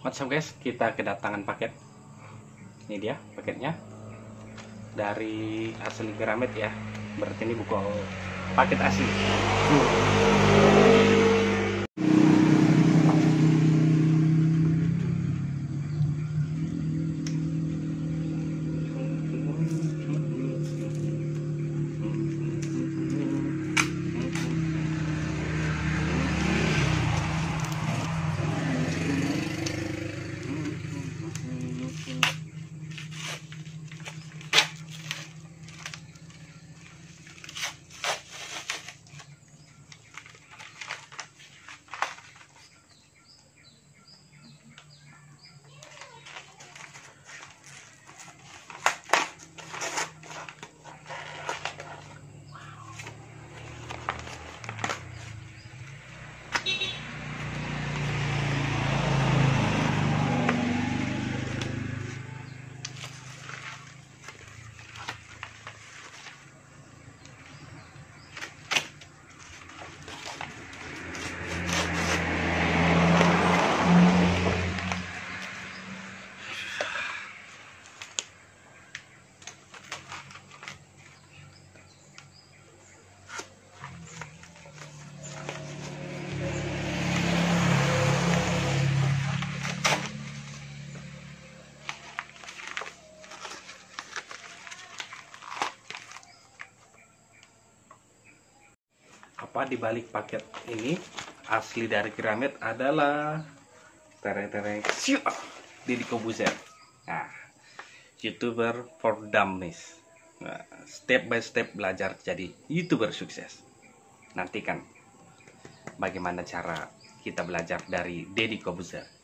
What's up guys, kita kedatangan paket. Ini dia paketnya dari asli Gramet ya. Berarti ini buku paket asli. Apa di balik paket ini asli dari Gramet adalah tereng-tereng Deddy Corbuzier. Nah, YouTuber for Dummies. Nah, step by step belajar jadi YouTuber sukses. Nantikan bagaimana cara kita belajar dari Deddy Corbuzier.